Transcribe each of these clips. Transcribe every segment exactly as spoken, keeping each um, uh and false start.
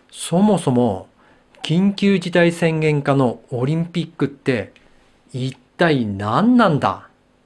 そもそも緊急事態宣言下のオリンピックって一体何なんだ？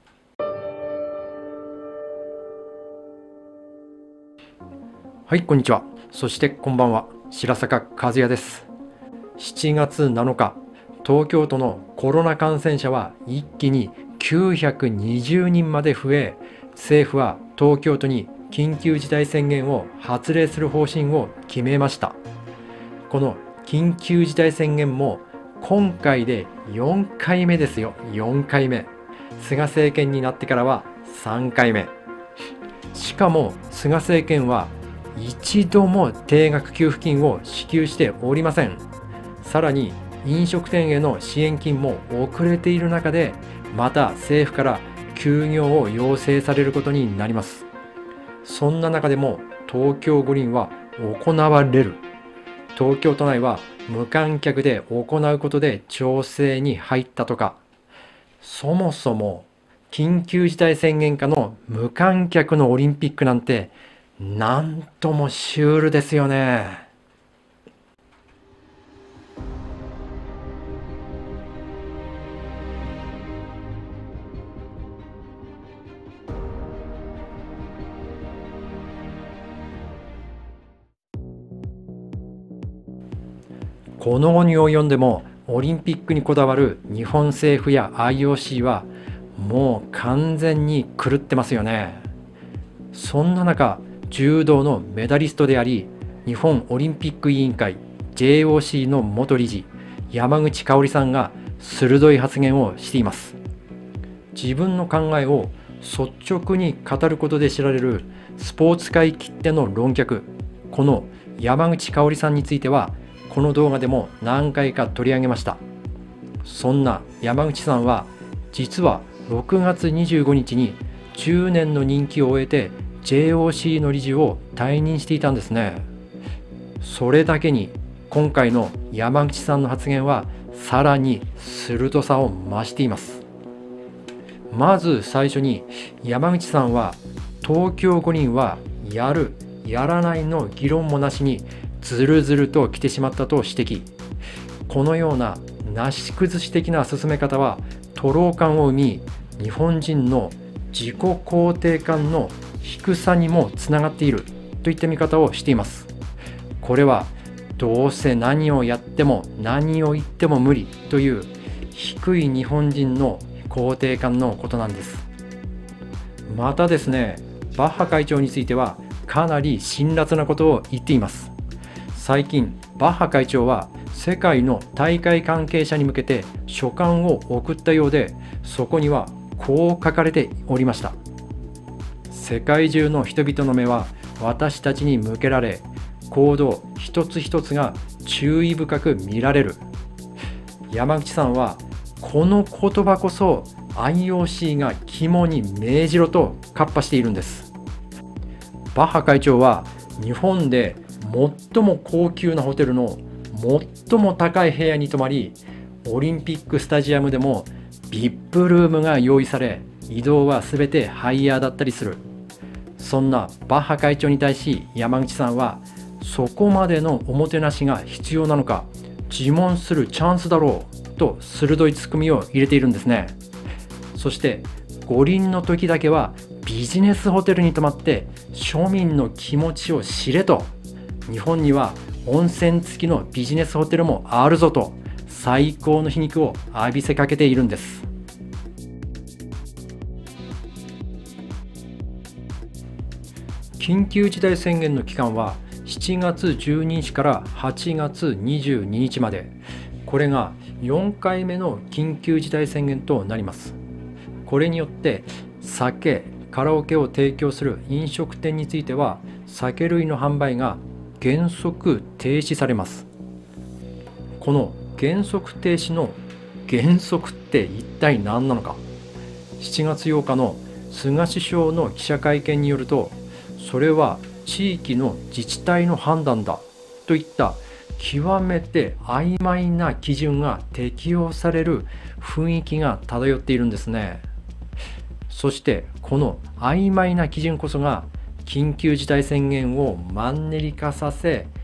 はい、こんにちは。そしてこんばんは。白坂和也です。しちがつなのか、東京都のコロナ感染者は一気にきゅうひゃくにじゅうにんまで増え、政府は東京都に緊急事態宣言を発令する方針を決めました。この緊急事態宣言も今回でよんかいめですよ。よんかいめ。菅政権になってからはさんかいめ。しかも菅政権は一度も定額給付金を支給しておりません。さらに飲食店への支援金も遅れている中で、また政府から休業を要請されることになります。そんな中でも東京五輪は行われる。東京都内は無観客で行うことで調整に入ったとか。そもそも緊急事態宣言下の無観客のオリンピックなんてなんともシュールですよね。この後に及んでもオリンピックにこだわる日本政府や アイオーシー はもう完全に狂ってますよね。そんな中、柔道のメダリストであり日本オリンピック委員会 ジェイオーシー の元理事山口香織さんが鋭い発言をしています。自分の考えを率直に語ることで知られるスポーツ界きっての論客、この山口香織さんについてはこの動画でも何回か取り上げました。そんな山口さんは実はろくがつにじゅうごにちにじゅうねんの任期を終えて ジェイオーシー の理事を退任していたんですね。それだけに今回の山口さんの発言はさらに鋭さを増しています。まず最初に山口さんは東京五輪はやるやらないの議論もなしにずるずると来てしまったと指摘。このようななし崩し的な進め方は徒労感を生み、日本人の自己肯定感の低さにもつながっているといった見方をしています。これはどうせ何をやっても何を言っても無理という低い日本人の肯定感のことなんです。またですね、バッハ会長についてはかなり辛辣なことを言っています。最近バッハ会長は世界の大会関係者に向けて書簡を送ったようで、そこにはこう書かれておりました。世界中の人々の目は私たちに向けられ、行動一つ一つが注意深く見られる。山口さんはこの言葉こそ アイオーシー が肝に銘じろと喝破しているんです。バッハ会長は日本で最も高級なホテルの最も高い部屋に泊まり、オリンピックスタジアムでも ブイアイピー ルームが用意され、移動はすべてハイヤーだったりする。そんなバッハ会長に対し山口さんは、そこまでのおもてなしが必要なのか自問するチャンスだろうと鋭いツッコミを入れているんですね。そして五輪の時だけはビジネスホテルに泊まって庶民の気持ちを知れと、日本には温泉付きのビジネスホテルもあるぞと最高の皮肉を浴びせかけているんです。緊急事態宣言の期間はしちがつじゅうににちからはちがつにじゅうににちまで、これがよんかいめの緊急事態宣言となります。これによって酒、カラオケを提供する飲食店については酒類の販売が原則停止されます。この原則停止の原則って一体何なのか。しちがつようかの菅首相の記者会見によると、それは地域の自治体の判断だといった極めて曖昧な基準が適用される雰囲気が漂っているんですね。そしてこの曖昧な基準こそが緊急事態宣言をマンネリ化させ、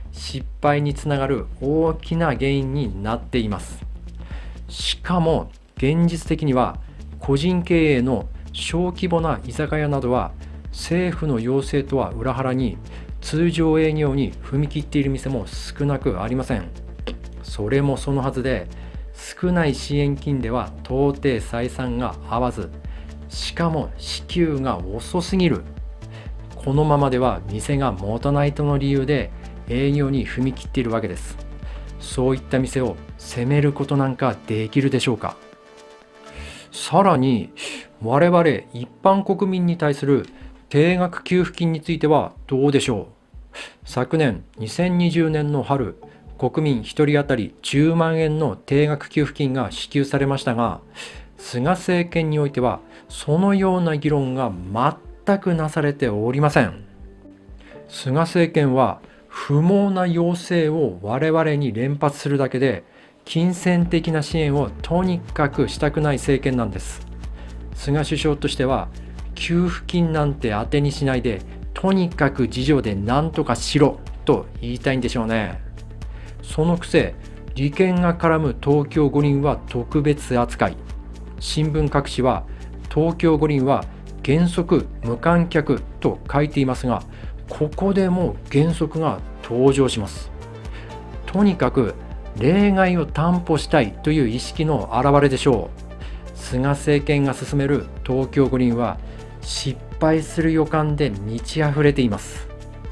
失敗につながる大きな原因になっています。しかも現実的には個人経営の小規模な居酒屋などは政府の要請とは裏腹に通常営業に踏み切っている店も少なくありません。それもそのはずで、少ない支援金では到底採算が合わず、しかも支給が遅すぎる。このままでは店が持たないとの理由で営業に踏み切っているわけです。そういった店を責めることなんかできるでしょうか。さらに我々一般国民に対する定額給付金についてはどうでしょう。昨年にせんにじゅうねんの春、国民ひとり当たりじゅうまんえんの定額給付金が支給されましたが、菅政権においてはそのような議論が全くなされておりません。菅政権は不毛な要請を我々に連発するだけで、金銭的な支援をとにかくしたくない政権なんです。菅首相としては給付金なんて当てにしないで、とにかく自助で何とかしろと言いたいんでしょうね。そのくせ利権が絡む東京五輪は特別扱い。新聞各紙は東京五輪は原則無観客と書いていますが、ここでも原則が登場します。とにかく例外を担保したいという意識の表れでしょう。菅政権が進める東京五輪は失敗する予感で満ち溢れています。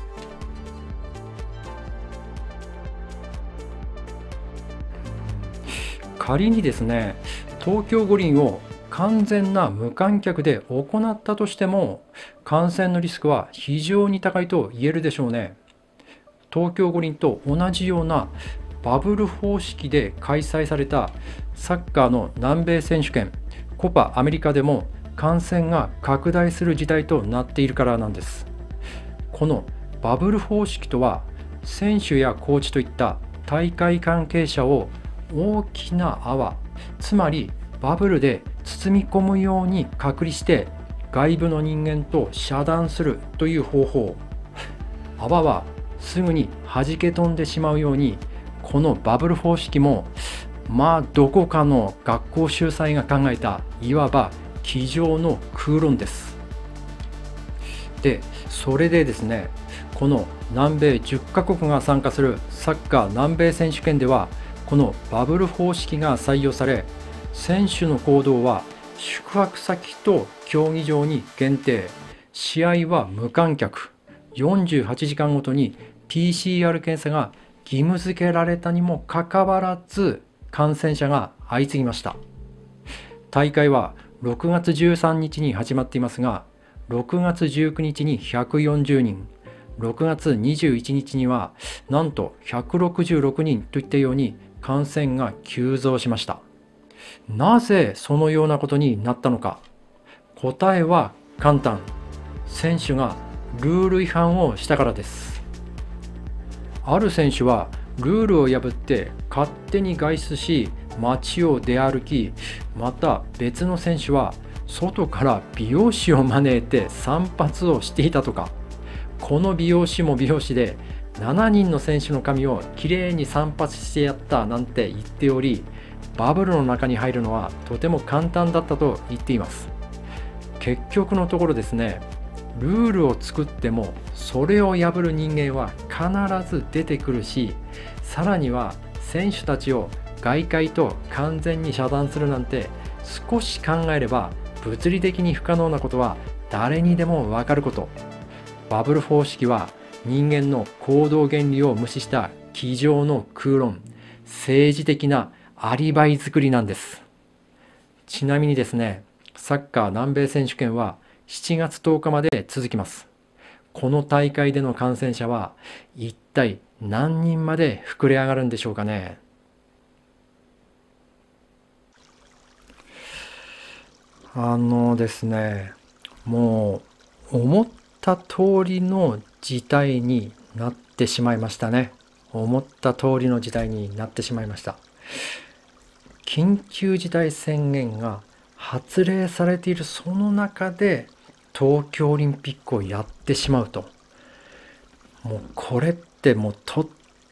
仮にですね、東京五輪を完全な無観客で行ったとしても、感染のリスクは非常に高いと言えるでしょうね。東京五輪と同じようなバブル方式で開催されたサッカーの南米選手権コパアメリカでも感染が拡大する事態となっているからなんです。このバブル方式とは、選手やコーチといった大会関係者を大きな泡、つまりバブルで包み込むように隔離して外部の人間と遮断するという方法。泡はすぐに弾け飛んでしまうように、このバブル方式もまあどこかの学校秀才が考えたいわば机上の空論です。で、それでですね、この南米じゅっかこくが参加するサッカー南米選手権では、このバブル方式が採用され、選手の行動は宿泊先と競技場に限定、試合は無観客、よんじゅうはちじかんごとに ピーシーアール 検査が義務付けられたにもかかわらず感染者が相次ぎました。大会はろくがつじゅうさんにちに始まっていますが、ろくがつじゅうくにちにひゃくよんじゅうにん、ろくがつにじゅういちにちにはなんとひゃくろくじゅうろくにんといったように感染が急増しました。なぜそのようなことになったのか。答えは簡単。選手がルール違反をしたからです。ある選手はルールを破って勝手に外出し、街を出歩き、また別の選手は外から美容師を招いて散髪をしていたとか。この美容師も美容師でしちにんの選手の髪をきれいに散髪してやったなんて言っており、バブルの中に入るのはとても簡単だったと言っています。結局のところですね、ルールを作ってもそれを破る人間は必ず出てくるし、さらには選手たちを外界と完全に遮断するなんて、少し考えれば物理的に不可能なことは誰にでもわかること。バブル方式は人間の行動原理を無視した机上の空論、政治的なアリバイ作りなんです。ちなみにですね、サッカー南米選手権はしちがつとおかまで続きます。この大会での感染者は一体何人まで膨れ上がるんでしょうかね。あのですね、もう思った通りの事態になってしまいましたね。思った通りの事態になってしまいました。緊急事態宣言が発令されているその中で東京オリンピックをやってしまうと、もうこれってもうとっ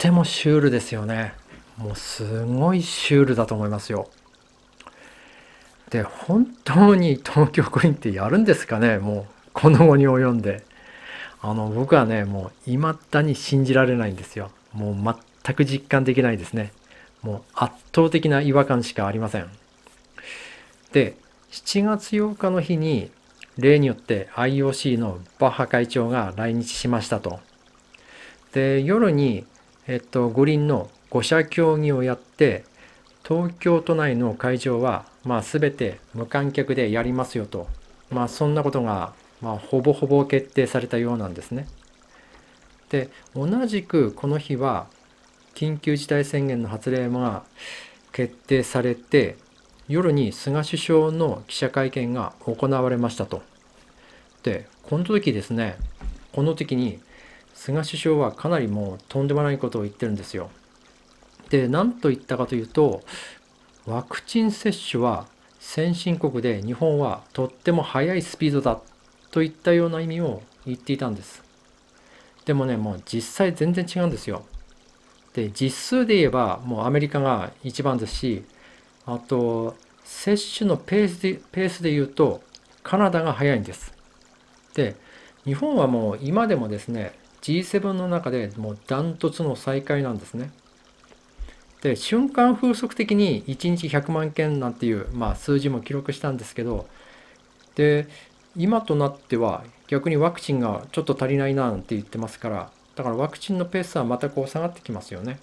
てもシュールですよね。もうすごいシュールだと思いますよ。で、本当に東京五輪ってやるんですかね、もうこの後に及んで。あの僕はね、もう未だに信じられないんですよ。もう全く実感できないですね。もう圧倒的な違和感しかありません。で、しちがつようかの日に例によって アイオーシー のバッハ会長が来日しましたと。で、夜に、えっと、五輪のご者協議をやって、東京都内の会場は、まあ、全て無観客でやりますよと、まあ、そんなことが、まあ、ほぼほぼ決定されたようなんですね。で、同じくこの日は緊急事態宣言の発令が決定されて、夜に菅首相の記者会見が行われましたと。で、この時ですね、この時に菅首相はかなりもうとんでもないことを言ってるんですよ。で、何と言ったかというと、ワクチン接種は先進国で日本はとっても速いスピードだといったような意味を言っていたんです。でもね、もう実際全然違うんですよ。で、実数で言えばもうアメリカが一番ですし、あと接種のペースで、ペースで言うとカナダが速いんです。で、日本はもう今でもですね、ジーセブン の中でもうダントツの最下位なんですね。で、瞬間風速的にいちにちひゃくまんけんなんていう、まあ、数字も記録したんですけど、で、今となっては逆にワクチンがちょっと足りないななんて言ってますから、だからワクチンのペースはまたこう下がってきますよね。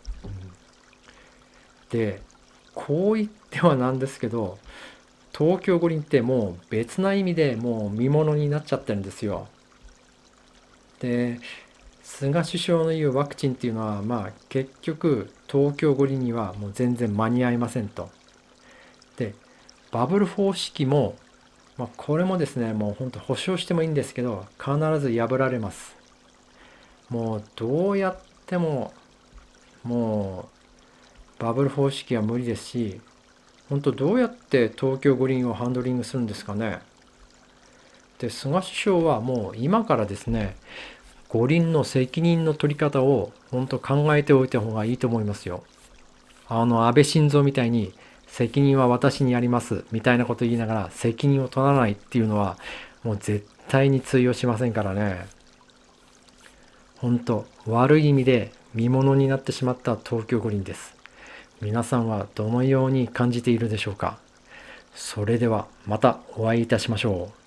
で、こう言ってはなんですけど、東京五輪ってもう別な意味でもう見物になっちゃってるんですよ。で、菅首相の言うワクチンっていうのは、まあ結局東京五輪にはもう全然間に合いませんと。で、バブル方式も、まあ、これもですね、もう本当保証してもいいんですけど、必ず破られます。もうどうやっても、もうバブル方式は無理ですし、本当どうやって東京五輪をハンドリングするんですかね。で、菅首相はもう今からですね、五輪の責任の取り方を本当考えておいた方がいいと思いますよ。あの安倍晋三みたいに責任は私にありますみたいなこと言いながら責任を取らないっていうのはもう絶対に通用しませんからね。本当悪い意味で見物になってしまった東京五輪です。皆さんはどのように感じているでしょうか。それではまたお会いいたしましょう。